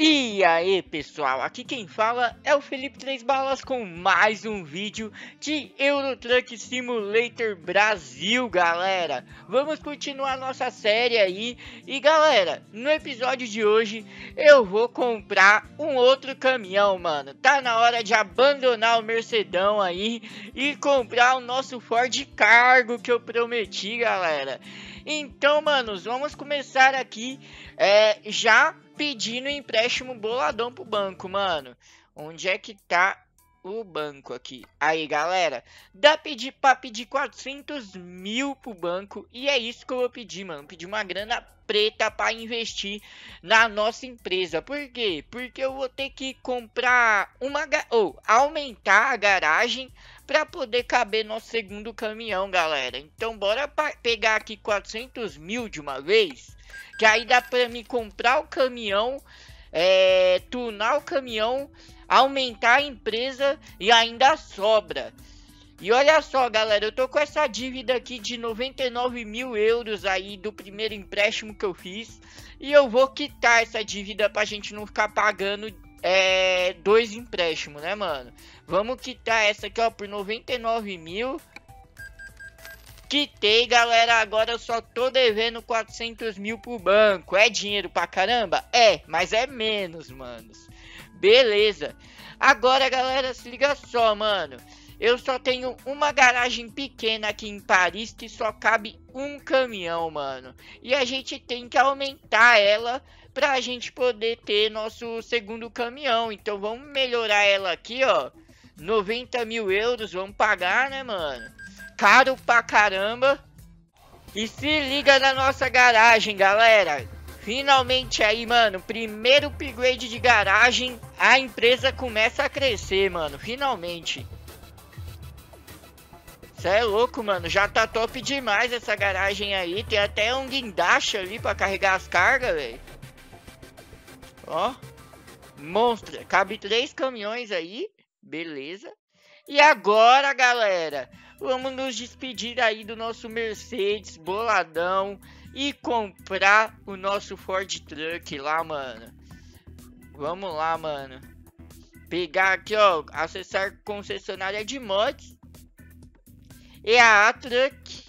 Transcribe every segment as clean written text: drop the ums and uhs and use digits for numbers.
E aí pessoal, aqui quem fala é o Felipe 3 Balas com mais um vídeo de Euro Truck Simulator Brasil, galera. Vamos continuar nossa série aí. E galera, no episódio de hoje eu vou comprar um outro caminhão, mano. Tá na hora de abandonar o Mercedão aí e comprar o nosso Ford Cargo que eu prometi, galera. Então, manos, vamos começar aqui já pedindo empréstimo boladão pro banco, mano. Onde é que tá o banco aqui? Aí, galera, dá pra pedir 400 mil pro banco. E é isso que eu vou pedir, mano. Pedir uma grana preta para investir na nossa empresa. Por quê? Porque eu vou ter que comprar aumentar a garagem para poder caber nosso segundo caminhão, galera. Então bora pegar aqui 400 mil de uma vez, que aí dá para me comprar o caminhão, tunar o caminhão, aumentar a empresa e ainda sobra. E olha só, galera, eu tô com essa dívida aqui de 99 mil euros aí do primeiro empréstimo que eu fiz. E eu vou quitar essa dívida pra gente não ficar pagando dois empréstimos, né, mano? Vamos quitar essa aqui, ó, por 99 mil. Quitei, galera. Agora eu só tô devendo 400 mil pro banco. É dinheiro pra caramba? É, mas é menos, manos. Beleza. Agora, galera, se liga só, mano. Eu só tenho uma garagem pequena aqui em Paris que só cabe um caminhão, mano. E a gente tem que aumentar ela pra gente poder ter nosso segundo caminhão. Então vamos melhorar ela aqui, ó. 90 mil euros, vamos pagar, né, mano? Caro pra caramba. E se liga na nossa garagem, galera. Finalmente aí, mano, primeiro upgrade de garagem. A empresa começa a crescer, mano, finalmente. Cê é louco, mano, já tá top demais essa garagem aí. Tem até um guindaste ali pra carregar as cargas, velho. Ó, monstro, cabe 3 caminhões aí, beleza. E agora, galera, vamos nos despedir aí do nosso Mercedes boladão e comprar o nosso Ford Truck lá, mano. Vamos lá, mano. Pegar aqui, ó, acessar concessionária de mods. E a Truck.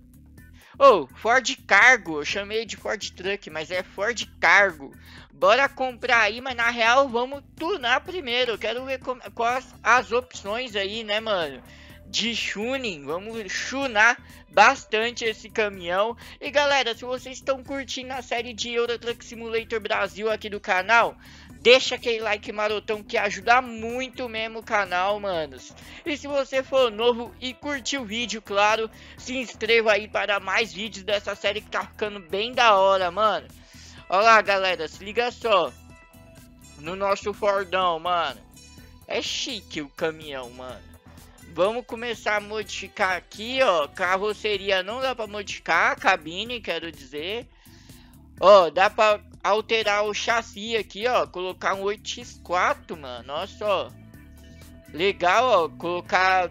Ford Cargo, eu chamei de Ford Truck, mas é Ford Cargo. Bora comprar aí, mas na real vamos tunar primeiro. Eu quero ver quais as opções aí, né, mano? De tuning, vamos tunar bastante esse caminhão. E galera, se vocês estão curtindo a série de Euro Truck Simulator Brasil aqui do canal, deixa aquele like marotão que ajuda muito mesmo o canal, manos. E se você for novo e curtiu o vídeo, claro, se inscreva aí para mais vídeos dessa série que tá ficando bem da hora, mano. Olha lá, galera, se liga só no nosso Fordão, mano. É chique o caminhão, mano. Vamos começar a modificar aqui, ó. Carroceria não dá pra modificar, cabine, quero dizer. Ó, dá pra alterar o chassi aqui, ó. Colocar um 8x4, mano. Olha só. Legal, ó. Colocar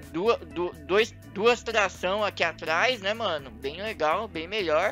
duas tração aqui atrás, né, mano? Bem legal, bem melhor.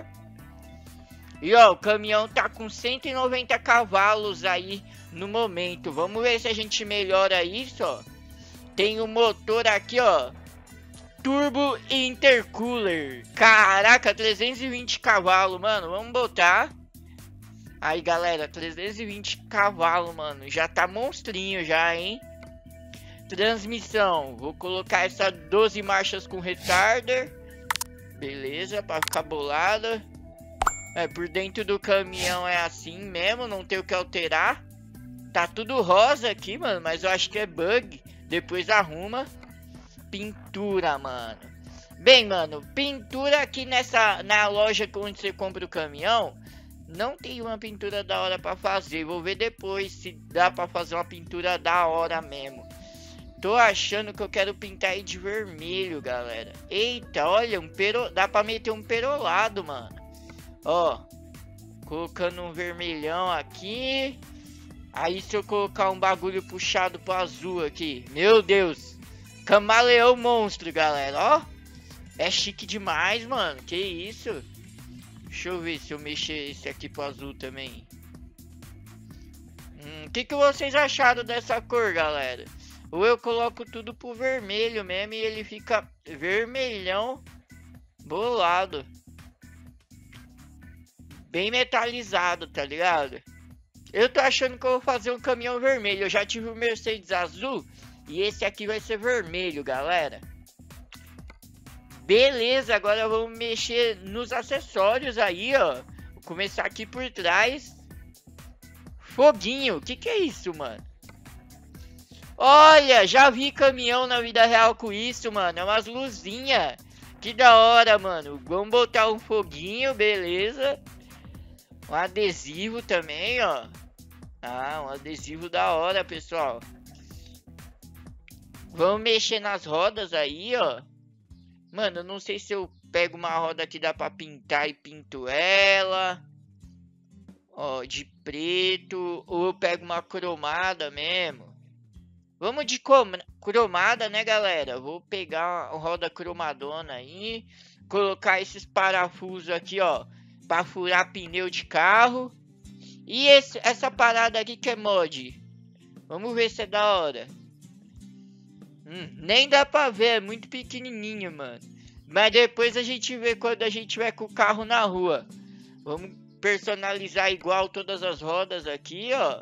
E ó, o caminhão tá com 190 cavalos aí no momento. Vamos ver se a gente melhora isso, ó. Tem o motor aqui, ó. Turbo Intercooler. Caraca, 320 cavalos, mano. Vamos botar. Aí, galera, 320 cavalos, mano. Já tá monstrinho já, hein? Transmissão. Vou colocar essa 12 marchas com retarder. Beleza, pra ficar bolada. Por dentro do caminhão é assim mesmo, não tem o que alterar. Tá tudo rosa aqui, mano, mas eu acho que é bug. Depois arruma. Pintura, mano. Bem, mano, pintura aqui na loja onde você compra o caminhão, não tem uma pintura da hora pra fazer. Vou ver depois se dá pra fazer uma pintura da hora mesmo. Tô achando que eu quero pintar aí de vermelho, galera. Eita, olha, dá pra meter um perolado, mano. Ó, colocando um vermelhão aqui. Aí se eu colocar um bagulho puxado pro azul aqui, meu Deus, camaleão monstro, galera, ó. É chique demais, mano, que isso. Deixa eu ver se eu mexer esse aqui pro azul também. O que vocês acharam dessa cor, galera? Ou eu coloco tudo pro vermelho mesmo e ele fica vermelhão bolado. Bem metalizado, tá ligado? Eu tô achando que eu vou fazer um caminhão vermelho. Eu já tive o Mercedes azul e esse aqui vai ser vermelho, galera. Beleza, agora vamos mexer nos acessórios aí, ó. Vou começar aqui por trás. Foguinho, o que é isso, mano? Olha, já vi caminhão na vida real com isso, mano. É umas luzinhas. Que da hora, mano. Vamos botar um foguinho, beleza. Um adesivo também, ó. Ah, um adesivo da hora, pessoal. Vamos mexer nas rodas aí, ó. Mano, eu não sei se eu pego uma roda que dá pra pintar e pinto ela. Ó, de preto. Ou eu pego uma cromada mesmo. Vamos de cromada, né, galera? Vou pegar a roda cromadona aí. Colocar esses parafusos aqui, ó. Pra furar pneu de carro. E essa parada aqui que é mod. Vamos ver se é da hora. Nem dá pra ver, é muito pequenininho, mano. Mas depois a gente vê quando a gente tiver com o carro na rua. Vamos personalizar igual todas as rodas aqui, ó.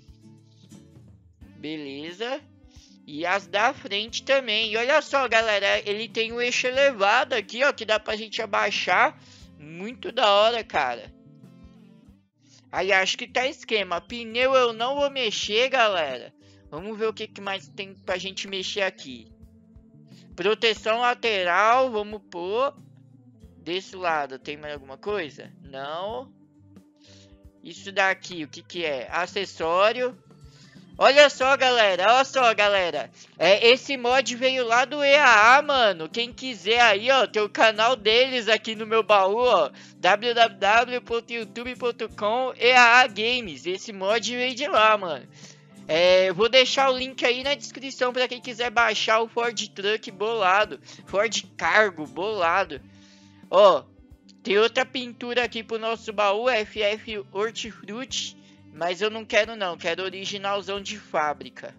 Beleza. E as da frente também. E olha só, galera, ele tem um eixo elevado aqui, ó, que dá pra gente abaixar. Muito da hora, cara. Aí acho que tá esquema. Pneu eu não vou mexer, galera. Vamos ver o que mais tem pra gente mexer aqui. Proteção lateral, vamos pôr. Desse lado, tem mais alguma coisa? Não. Isso daqui, o que é? Acessório. Olha só, galera, esse mod veio lá do EAA, mano. Quem quiser aí, ó, tem o canal deles aqui no meu baú, ó, www.youtube.com/EAA Games. Esse mod veio de lá, mano. Eu vou deixar o link aí na descrição para quem quiser baixar o Ford Truck bolado, Ford Cargo bolado. Ó, tem outra pintura aqui pro nosso baú, FF Hortifruti. Mas eu não quero não, quero originalzão de fábrica.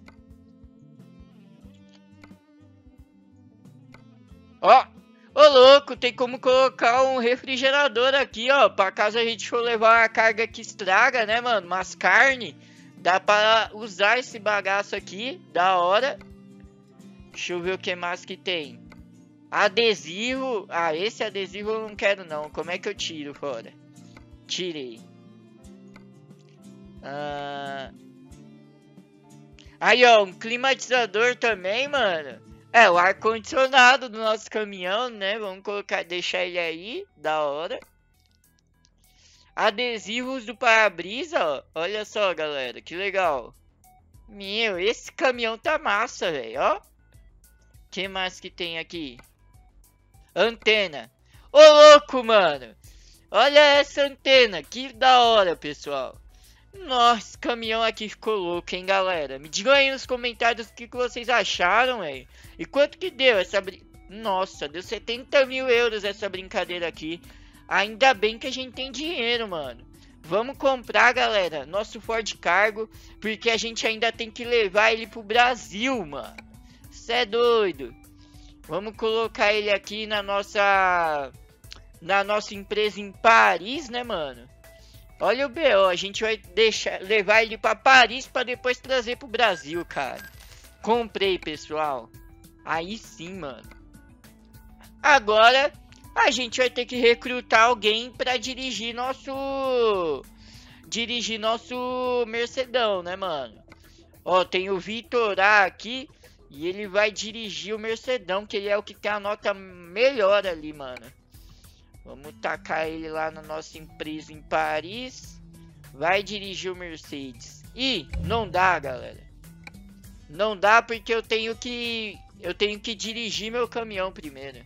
Ó, ô louco, tem como colocar um refrigerador aqui, ó. Pra caso a gente for levar uma carga que estraga, né, mano? Umas carne. Dá pra usar esse bagaço aqui, da hora. Deixa eu ver o que mais que tem. Adesivo. Ah, esse adesivo eu não quero não. Como é que eu tiro fora? Tirei. Aí, ó, um climatizador também, mano. O ar-condicionado do nosso caminhão, né? Vamos colocar, deixar ele aí, da hora. Adesivos do para-brisa, ó. Olha só, galera, que legal. Meu, esse caminhão tá massa, velho, ó. Que mais que tem aqui? Antena. Ô, louco, mano. Olha essa antena, que da hora, pessoal. Nossa, esse caminhão aqui ficou louco, hein, galera? Me digam aí nos comentários o que vocês acharam, velho. E quanto que deu essa Nossa, deu 70 mil euros essa brincadeira aqui. Ainda bem que a gente tem dinheiro, mano. Vamos comprar, galera, nosso Ford Cargo. Porque a gente ainda tem que levar ele pro Brasil, mano. Cê é doido. Vamos colocar ele aqui na nossa empresa em Paris, né, mano? Olha o BO, a gente vai levar ele para Paris para depois trazer pro Brasil, cara. Comprei, pessoal. Aí sim, mano. Agora a gente vai ter que recrutar alguém para dirigir nosso Mercedão, né, mano? Ó, tem o Vitor A aqui e ele vai dirigir o Mercedão, que ele é o que tem a nota melhor ali, mano. Vamos tacar ele lá na nossa empresa em Paris. Vai dirigir o Mercedes. E não dá, galera. Não dá porque eu tenho que dirigir meu caminhão primeiro.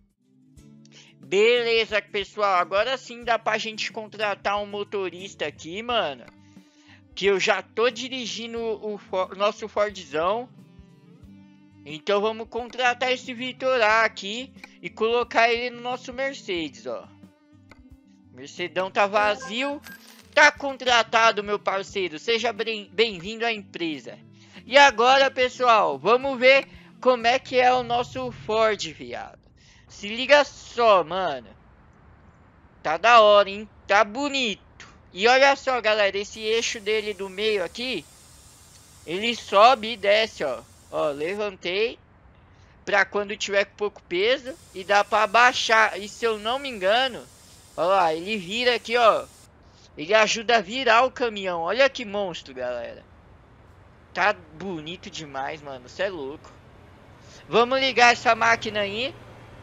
Beleza, pessoal. Agora sim dá pra gente contratar um motorista aqui, mano. Que eu já tô dirigindo o nosso Fordzão. Então vamos contratar esse Vitor A aqui e colocar ele no nosso Mercedes, ó. Mercedão tá vazio. Tá contratado, meu parceiro. Seja bem-vindo à empresa. E agora, pessoal, vamos ver como é que é o nosso Ford, viado. Se liga só, mano. Tá da hora, hein? Tá bonito. E olha só, galera, esse eixo dele do meio aqui, ele sobe e desce, ó. Ó, levantei pra quando tiver com pouco peso e dá pra abaixar. E se eu não me engano, ó lá, ele vira aqui, ó. Ele ajuda a virar o caminhão. Olha que monstro, galera. Tá bonito demais, mano. Você é louco. Vamos ligar essa máquina aí.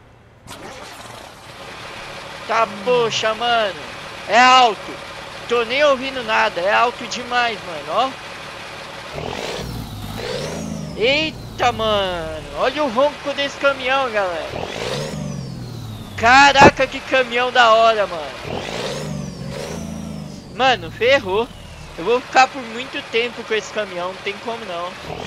Tá, poxa, mano. É alto. Tô nem ouvindo nada. É alto demais, mano, ó. Eita, mano. Olha o ronco desse caminhão, galera. Caraca, que caminhão da hora, mano. Mano, ferrou. Eu vou ficar por muito tempo com esse caminhão. Não tem como não.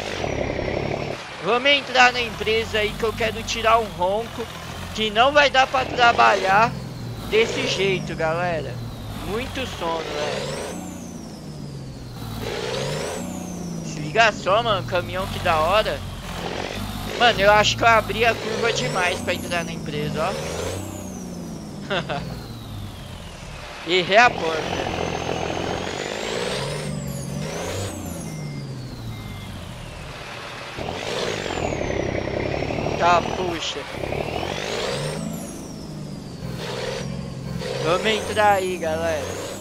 Vamos entrar na empresa aí que eu quero tirar um ronco. Que não vai dar pra trabalhar desse jeito, galera. Muito sono, velho. Se liga só, mano. Caminhão que da hora. Mano, eu acho que eu abri a curva demais pra entrar na empresa, ó. Errei a porta. Tá, puxa. Vamos entrar aí, galera.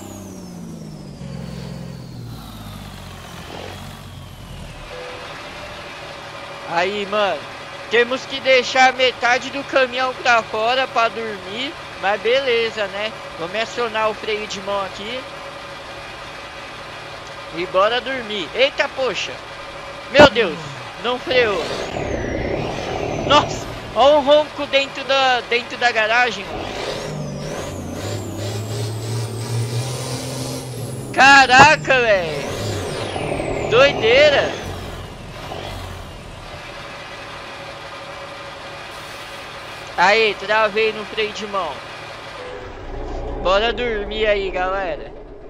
Aí, mano. Temos que deixar metade do caminhão pra fora pra dormir. Mas beleza, né? Vamos acionar o freio de mão aqui. E bora dormir. Eita, poxa. Meu Deus. Não freou. Nossa. Olha um ronco dentro da garagem. Caraca, velho. Doideira. Aí, travei no freio de mão. Bora dormir aí, galera.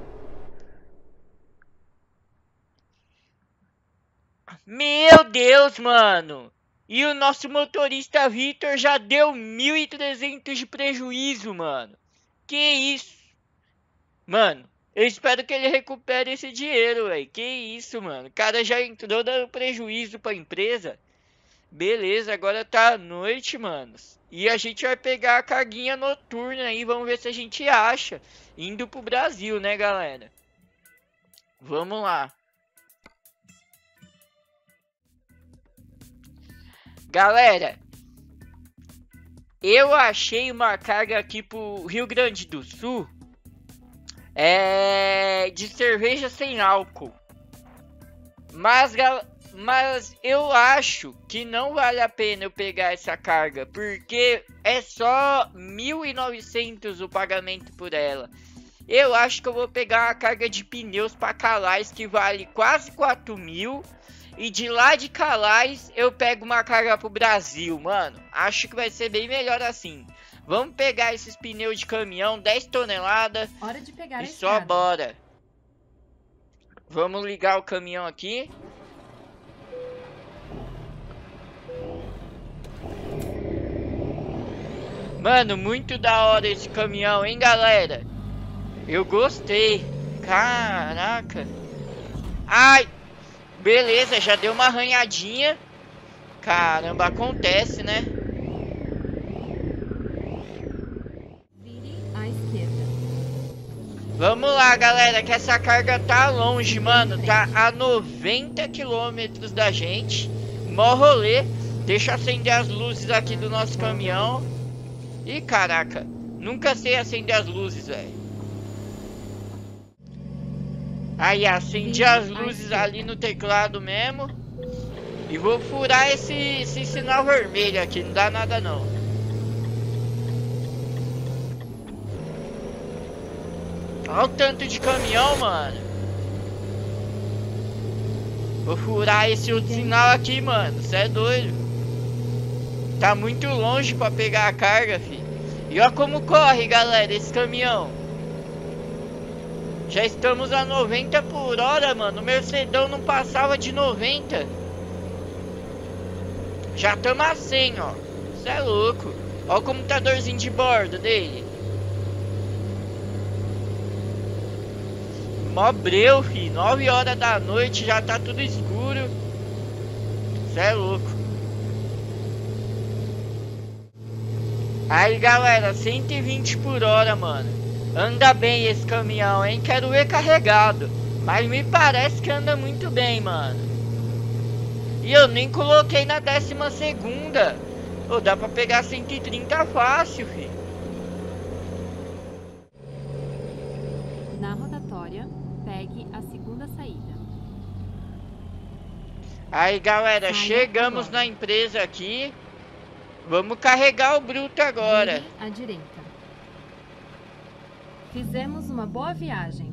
Meu Deus, mano. E o nosso motorista Vitor já deu 1.300 de prejuízo, mano. Que isso? Mano, eu espero que ele recupere esse dinheiro, velho. Que isso, mano. O cara já entrou dando prejuízo pra empresa. Beleza, agora tá à noite, manos. E a gente vai pegar a carguinha noturna aí. Vamos ver se a gente acha. Indo pro Brasil, né, galera? Vamos lá. Galera, eu achei uma carga aqui pro Rio Grande do Sul. De cerveja sem álcool. Mas eu acho que não vale a pena eu pegar essa carga, porque é só 1.900 o pagamento por ela. Eu acho que eu vou pegar uma carga de pneus para Calais que vale quase 4.000. E de lá de Calais eu pego uma carga pro Brasil, mano. Acho que vai ser bem melhor assim. Vamos pegar esses pneus de caminhão, 10 toneladas. Hora de pegar e só bora. Vamos ligar o caminhão aqui. Mano, muito da hora esse caminhão, hein, galera? Eu gostei. Caraca. Ai. Beleza, já deu uma arranhadinha. Caramba, acontece, né? Vire à esquerda. Vamos lá, galera, que essa carga tá longe, mano. Tá a 90 quilômetros da gente. Mó rolê. Deixa eu acender as luzes aqui do nosso caminhão. Ih, caraca. Nunca sei acender as luzes, velho. Aí, acendi as luzes ali no teclado mesmo. E vou furar esse sinal vermelho aqui. Não dá nada, não. Olha o tanto de caminhão, mano. Vou furar esse outro sinal aqui, mano. Você é doido. Tá muito longe pra pegar a carga, filho. E olha como corre, galera, esse caminhão. Já estamos a 90 por hora, mano. O Mercedão não passava de 90. Já estamos a 100, ó. Isso é louco. Ó o computadorzinho de bordo dele. Mó breu, fi. 9 horas da noite, já tá tudo escuro. Isso é louco. Aí, galera, 120 por hora, mano. Anda bem esse caminhão, hein? Quero ver carregado. Mas me parece que anda muito bem, mano. E eu nem coloquei na 12ª. Ô, dá pra pegar 130 fácil, fi. Na rotatória, pegue a segunda saída. Aí, galera, Saia chegamos agora. na empresa aqui. Vamos carregar o bruto agora. Vire à direita. Fizemos uma boa viagem.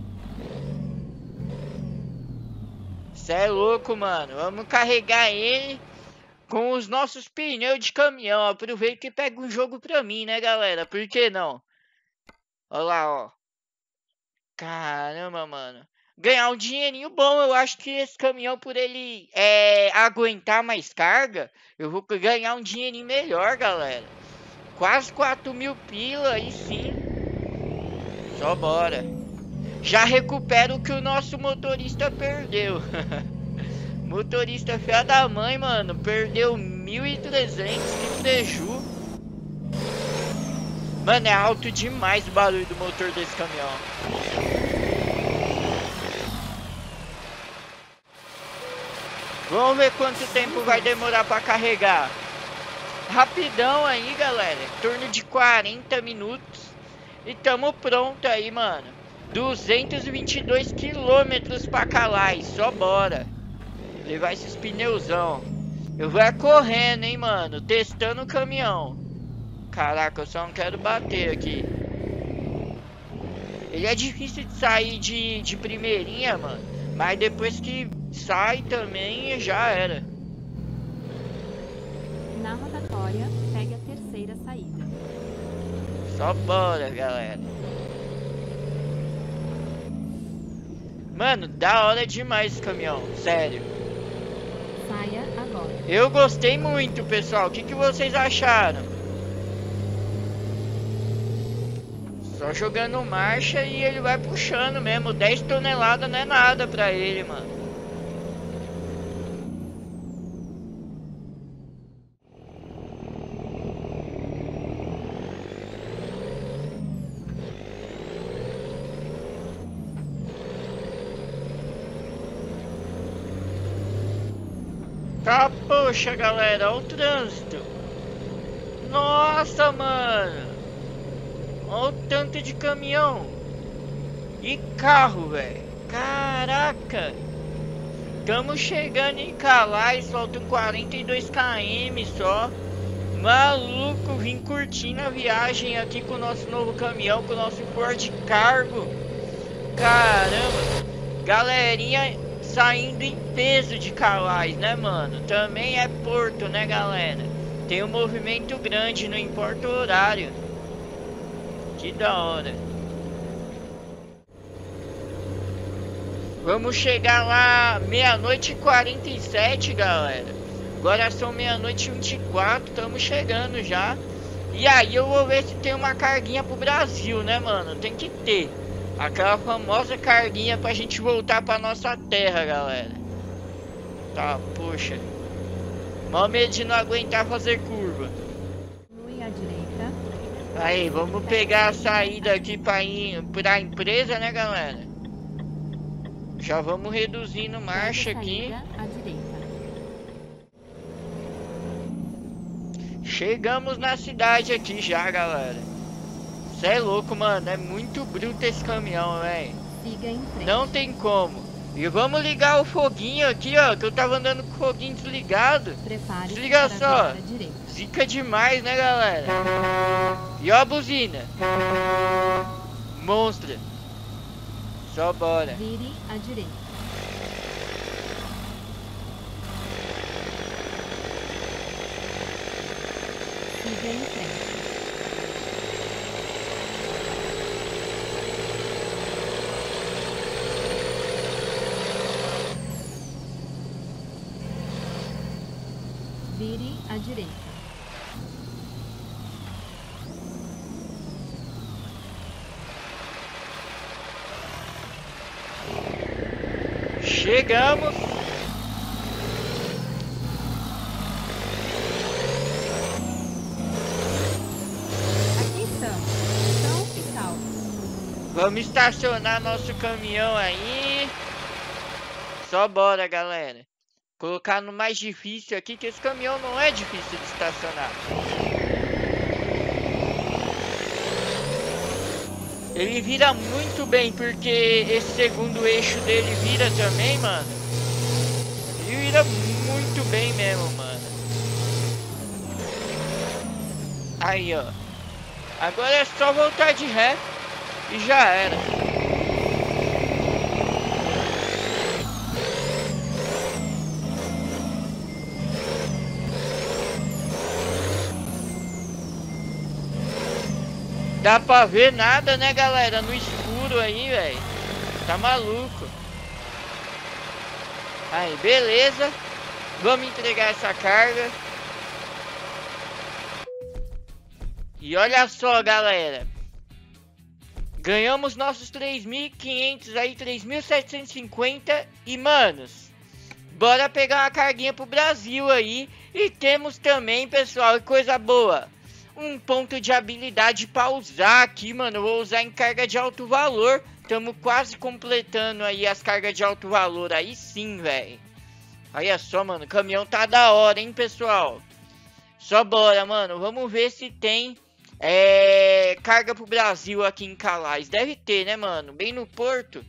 Cê é louco, mano. Vamos carregar ele com os nossos pneus de caminhão. Aproveita e pega um jogo pra mim, né, galera? Por que não? Olha lá, ó. Caramba, mano. Ganhar um dinheirinho bom. Eu acho que esse caminhão, por ele aguentar mais carga, eu vou ganhar um dinheirinho melhor, galera. Quase 4.000 pila, aí sim. Só bora. Já recupero o que o nosso motorista perdeu. Motorista fia da mãe, mano. Perdeu 1.300 de preju. Mano, é alto demais o barulho do motor desse caminhão. Vamos ver quanto tempo vai demorar pra carregar. Rapidão aí, galera. Em torno de 40 minutos. E tamo pronto aí, mano. 222 quilômetros pra Calais. Só bora. Levar esses pneuzão. Eu vou correndo, hein, mano. Testando o caminhão. Caraca, eu só não quero bater aqui. Ele é difícil de sair de primeirinha, mano. Mas depois que sai também, já era. Na rotatória, pegue a terceira saída. Só bora, galera. Mano, da hora demais esse caminhão. Sério. Saia agora. Eu gostei muito, pessoal. O que vocês acharam? Só jogando marcha e ele vai puxando mesmo. 10 toneladas não é nada pra ele, mano. Tá, poxa, galera, olha o trânsito. Nossa, mano. Olha o tanto de caminhão e carro, velho. Caraca. Estamos chegando em Calais, faltam 42 km só. Maluco, vim curtindo a viagem aqui com o nosso novo caminhão, com o nosso Ford Cargo. Caramba. Galerinha saindo em peso de Calais, né, mano? Também é porto, né, galera? Tem um movimento grande, não importa o horário. Que da hora. Vamos chegar lá 00:47, galera. Agora são 00:24, estamos chegando já. E aí eu vou ver se tem uma carguinha pro Brasil, né, mano? Tem que ter. Aquela famosa carguinha pra gente voltar pra nossa terra, galera. Tá, poxa. Mal medo de não aguentar fazer curva. Continue à direita. Aí, vamos pegar a saída aqui pra ir pra empresa, né, galera? Já vamos reduzindo marcha aqui. Saída à direita. Chegamos na cidade aqui já, galera. Cê é louco, mano. É muito bruto esse caminhão, velho. Siga em frente. Não tem como. E vamos ligar o foguinho aqui, ó. Que eu tava andando com o foguinho desligado. Prepare-se Desliga para só. virar à direita. Zica demais, né, galera? E ó a buzina. Monstra. Só bora. Vire à direita. Siga em frente. Vire à direita. Chegamos. Aqui estamos. Pronto e salvo. Vamos estacionar nosso caminhão aí. Só bora, galera. Colocar no mais difícil aqui, que esse caminhão não é difícil de estacionar. Ele vira muito bem, porque esse segundo eixo dele vira também, mano. Ele vira muito bem mesmo, mano. Aí, ó. Agora é só voltar de ré e já era. Dá pra ver nada, né, galera? No escuro aí, velho. Tá maluco. Aí, beleza. Vamos entregar essa carga. E olha só, galera. Ganhamos nossos 3.500 aí, 3.750. E, manos, bora pegar uma carguinha pro Brasil aí. E temos também, pessoal, coisa boa, um ponto de habilidade pra usar aqui, mano. Eu vou usar em carga de alto valor. Tamo quase completando aí as cargas de alto valor. Aí sim, velho. Olha só, mano. O caminhão tá da hora, hein, pessoal. Só bora, mano. Vamos ver se tem carga pro Brasil aqui em Calais. Deve ter, né, mano? Bem no porto.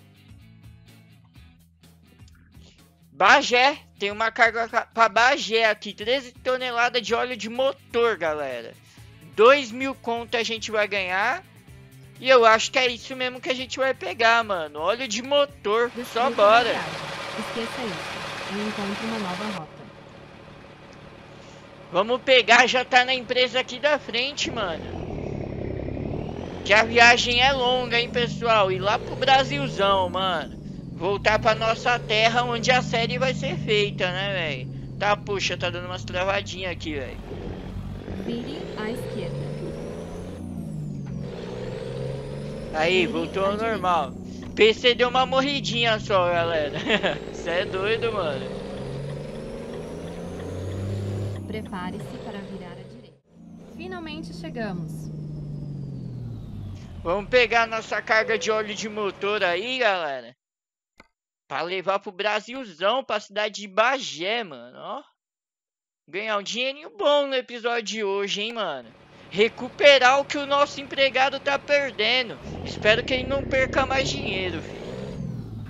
Bagé. Tem uma carga pra Bagé aqui. 13 toneladas de óleo de motor, galera. 2.000 conto a gente vai ganhar. E eu acho que é isso mesmo que a gente vai pegar, mano. Óleo de motor. Só bora. Esqueça isso. Eu encontro uma nova rota. Vamos pegar, já tá na empresa aqui da frente, mano. Que a viagem é longa, hein, pessoal. E lá pro Brasilzão, mano. Voltar pra nossa terra, onde a série vai ser feita, né, velho? Tá, puxa, tá dando umas travadinhas aqui, velho. Vire à esquerda. Aí, voltou ao normal. PC deu uma morridinha só, galera. Você é doido, mano. Prepare-se para virar à direita. Finalmente chegamos. Vamos pegar nossa carga de óleo de motor aí, galera. Pra levar pro Brasilzão, pra cidade de Bagé, mano, ó. Ganhar um dinheirinho bom no episódio de hoje, hein, mano. Recuperar o que o nosso empregado tá perdendo. Espero que ele não perca mais dinheiro, filho.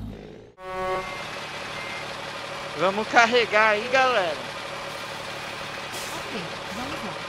Vamos carregar aí, galera. Ok, vamos lá.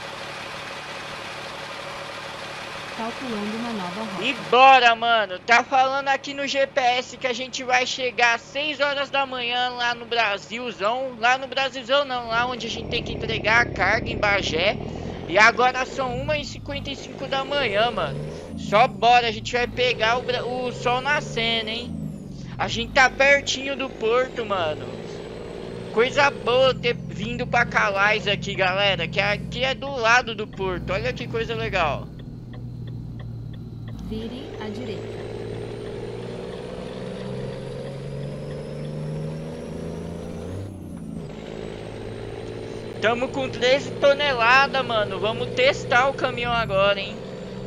Calculando uma nova rota. E bora, mano. Tá falando aqui no GPS que a gente vai chegar às 6 horas da manhã lá no Brasilzão. Lá no Brasilzão não, lá onde a gente tem que entregar a carga em Bagé. E agora são 1h55 da manhã, mano. Só bora, a gente vai pegar o sol nascendo, hein. A gente tá pertinho do porto, mano. Coisa boa ter vindo pra Calais aqui, galera. Que aqui é do lado do porto. Olha que coisa legal. Vire à direita. Tamo com 13 toneladas, mano. Vamos testar o caminhão agora, hein.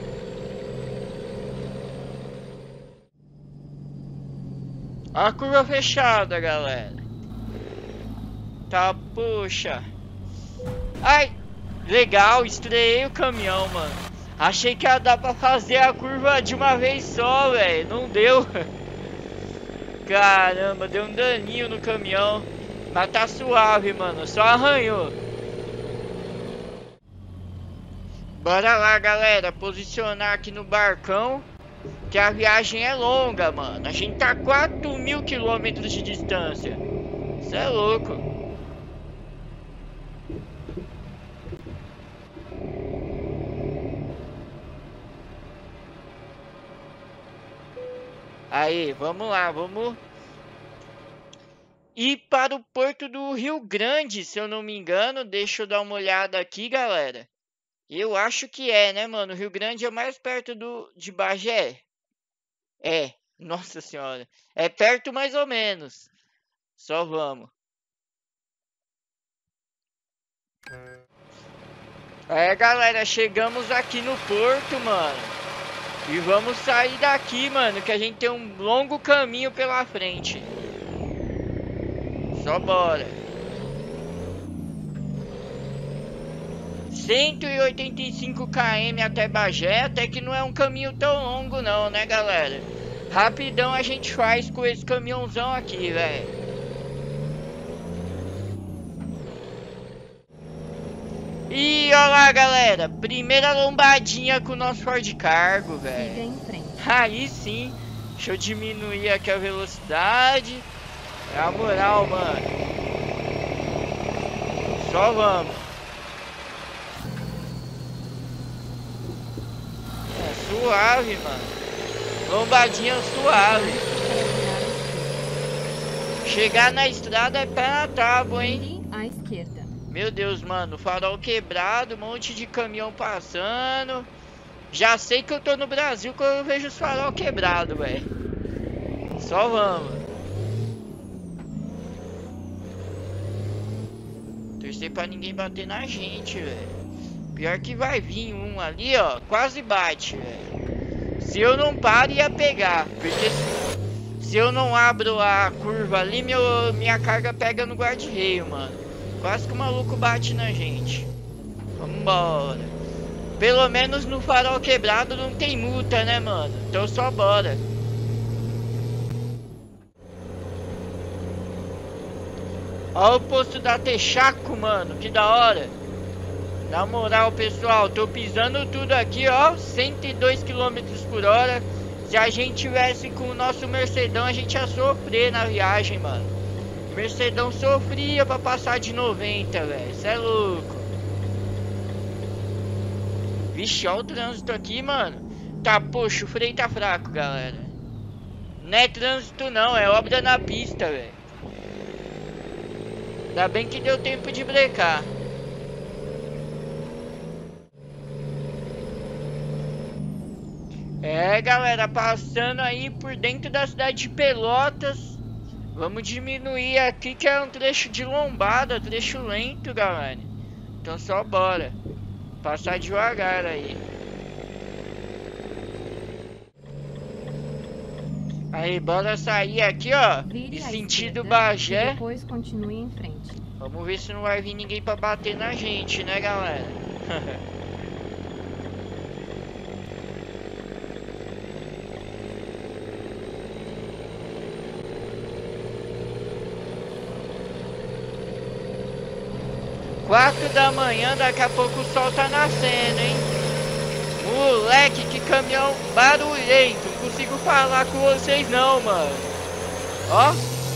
Ó a curva fechada, galera. Tá, puxa. Ai, legal, estreiei o caminhão, mano. Achei que ia dar pra fazer a curva de uma vez só, velho. Não deu. Caramba, deu um daninho no caminhão. Mas tá suave, mano. Só arranhou. Bora lá, galera. Posicionar aqui no barcão. Que a viagem é longa, mano. A gente tá a 4.000 quilômetros de distância. Isso é louco. Aí, vamos lá, vamos ir para o porto do Rio Grande, se eu não me engano. Deixa eu dar uma olhada aqui, galera. Eu acho que é, né, mano? O Rio Grande é mais perto de Bagé. É, nossa senhora. É perto mais ou menos. Só vamos. É, galera, chegamos aqui no porto, mano. E vamos sair daqui, mano, que a gente tem um longo caminho pela frente. Só bora. 185 km até Bagé, até que não é um caminho tão longo não, né, galera? Rapidão a gente faz com esse caminhãozão aqui, velho. E olha lá, galera, primeira lombadinha com o nosso Ford Cargo, velho. Aí sim, deixa eu diminuir aqui a velocidade. É a moral, mano. Só vamos. É suave, mano. Lombadinha suave. Chegar na estrada é pé na tábua, hein? À esquerda. Meu Deus, mano, farol quebrado, um monte de caminhão passando. Já sei que eu tô no Brasil quando eu vejo os farol quebrado, velho. Só vamos. Torcer pra ninguém bater na gente, velho. Pior que vai vir um ali, ó, quase bate, velho. Se eu não paro, ia pegar. Porque se eu não abro a curva ali, minha carga pega no guarda-reio, mano. Quase que o maluco bate na gente. Vambora. Pelo menos no farol quebrado não tem multa, né, mano? Então só bora. Ó o posto da Texaco, mano. Que da hora. Na moral, pessoal, tô pisando tudo aqui, ó. 102 km por hora. Se a gente tivesse com o nosso Mercedão, a gente ia sofrer na viagem, mano. Mercedão sofria pra passar de 90, velho. Cê é louco. Vixe, ó o trânsito aqui, mano. Tá, poxa, o freio tá fraco, galera. Não é trânsito não, é obra na pista, velho. Ainda bem que deu tempo de brecar. É, galera, passando aí por dentro da cidade de Pelotas. Vamos diminuir aqui que é um trecho de lombada, trecho lento, galera. Então só bora. Passar devagar aí. Aí, bora sair aqui, ó. Em sentido Bagé. Depois continue em frente. Vamos ver se não vai vir ninguém pra bater na gente, né, galera? 4 da manhã, daqui a pouco o sol tá nascendo, hein? Moleque, que caminhão barulhento. Não consigo falar com vocês não, mano. Ó.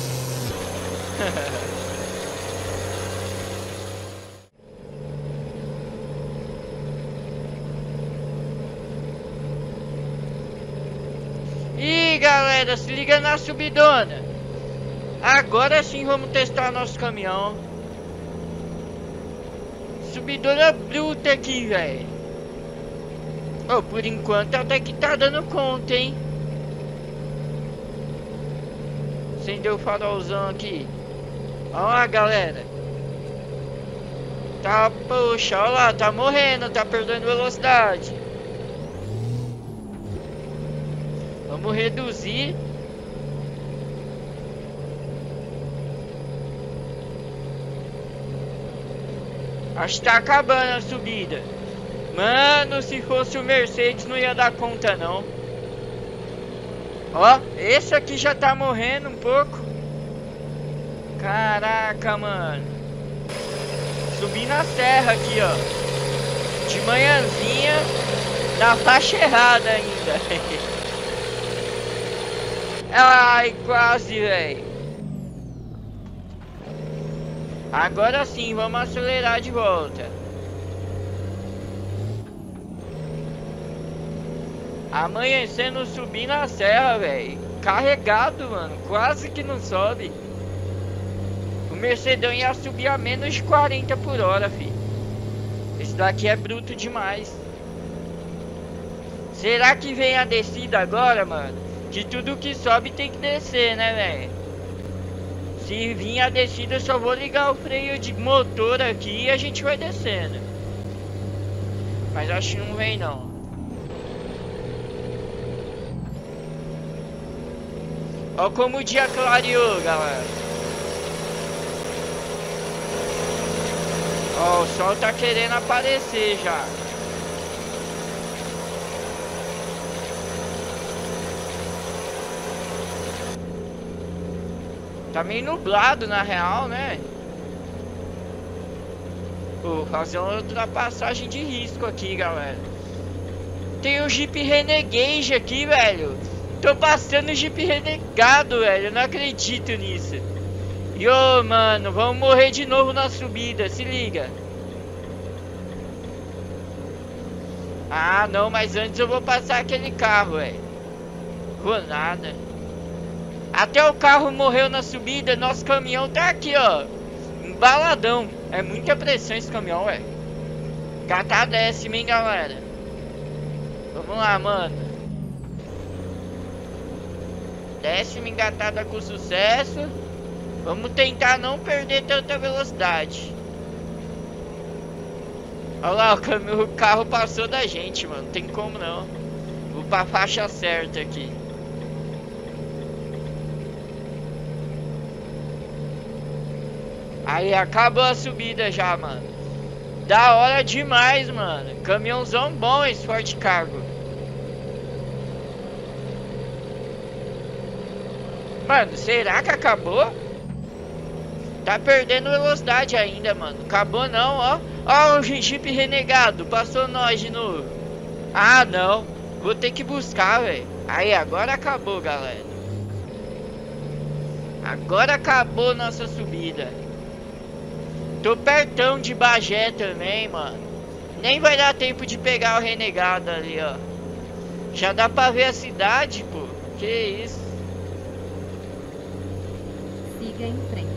Ih, galera, se liga na subidona. Agora sim vamos testar nosso caminhão. Subidona bruta aqui, velho. Oh, por enquanto até que tá dando conta, hein? Acendeu o farolzão aqui. Olha lá, galera. Tá, poxa, olha lá, tá morrendo, tá perdendo velocidade. Vamos reduzir. Acho que tá acabando a subida. Mano, se fosse o Mercedes não ia dar conta não. Ó, esse aqui já tá morrendo um pouco. Caraca, mano. Subi na serra aqui, ó. De manhãzinha, na faixa errada ainda. Ai, quase, velho. Agora sim, vamos acelerar de volta. Amanhecendo, subir na serra, velho. Carregado, mano. Quase que não sobe. Mercedão ia subir a menos de 40 por hora, filho. Esse daqui é bruto demais. Será que vem a descida agora, mano? Que tudo que sobe tem que descer, né, velho? Se vir a descida, eu só vou ligar o freio de motor aqui e a gente vai descendo. Mas acho que não vem, não. Ó como o dia clareou, galera. Ó, o sol tá querendo aparecer já. Tá meio nublado na real, né? Vou fazer uma ultrapassagem de risco aqui, galera. Tem o Jeep Renegade aqui, velho. Tô passando o Jeep Renegado, velho. Eu não acredito nisso. E ô, mano, vamos morrer de novo na subida. Se liga. Ah, não, mas antes eu vou passar aquele carro, velho. Vou nada. Até o carro morreu na subida, nosso caminhão tá aqui, ó. Embaladão. É muita pressão esse caminhão, velho. Catar décima, hein, galera. Vamos lá, mano. Décima engatada com sucesso. Vamos tentar não perder tanta velocidade. Olha lá, o carro passou da gente, mano. Não tem como não. Vou pra faixa certa aqui. Aí acabou a subida já, mano. Da hora demais, mano. Caminhãozão bom esse Ford Cargo. Mano, será que acabou? Tá perdendo velocidade ainda, mano. Acabou não, ó. Ó o Jeep Renegado. Passou nós de novo. Ah, não. Vou ter que buscar, velho. Aí, agora acabou, galera. Agora acabou nossa subida. Tô pertão de Bagé também, mano. Nem vai dar tempo de pegar o Renegado ali, ó. Já dá pra ver a cidade, pô. Que isso. Siga em frente.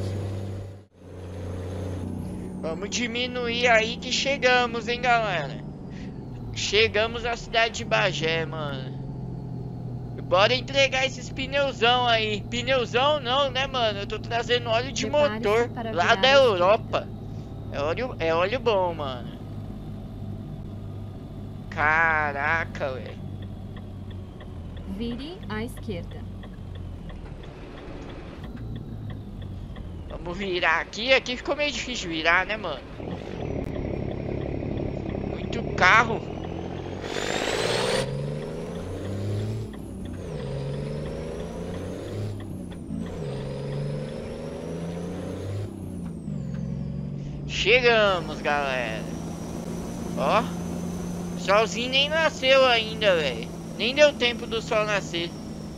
Vamos diminuir aí que chegamos, hein, galera. Chegamos à cidade de Bagé, mano. Bora entregar esses pneuzão aí. Pneuzão não, né, mano? Eu tô trazendo óleo de motor lá da Europa. É óleo bom, mano. Caraca, velho. Vire à esquerda. Vamos virar aqui. Aqui ficou meio difícil virar, né, mano? Muito carro. Chegamos, galera. Ó. Solzinho nem nasceu ainda, velho. Nem deu tempo do sol nascer.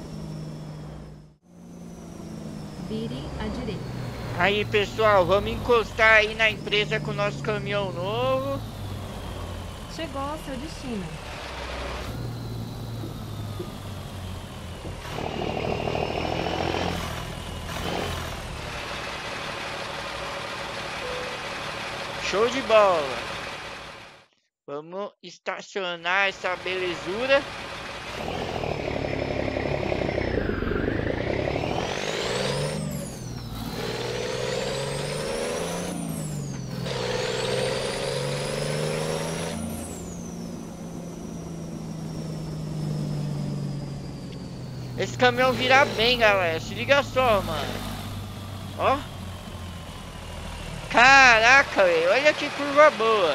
Vire à direita. Aí, pessoal, vamos encostar aí na empresa com o nosso caminhão novo. Chegou ao seu destino. Show de bola. Vamos estacionar essa belezura. Esse caminhão virá bem, galera. Se liga só, mano. Ó. Caraca, velho. Olha que curva boa.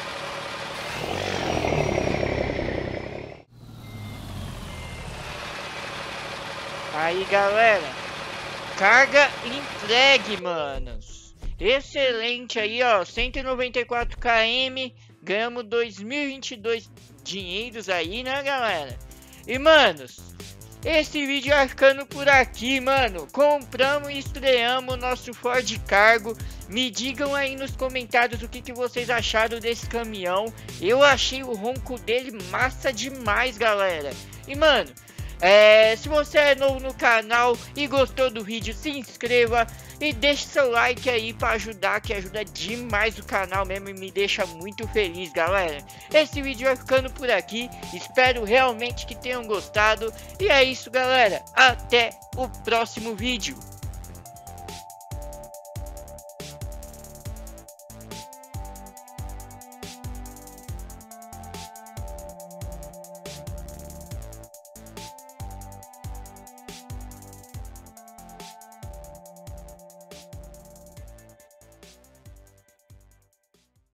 Aí, galera. Carga entregue, manos. Excelente aí, ó. 194 km. Ganhamos 2022 dinheiros aí, né, galera? E, manos, esse vídeo vai ficando por aqui, mano. Compramos e estreamos o nosso Ford Cargo. Me digam aí nos comentários o que vocês acharam desse caminhão. Eu achei o ronco dele massa demais, galera. E, mano, Se você é novo no canal e gostou do vídeo, se inscreva e deixe seu like aí para ajudar, que ajuda demais o canal mesmo e me deixa muito feliz, galera. Esse vídeo vai ficando por aqui, espero realmente que tenham gostado. E é isso, galera, até o próximo vídeo.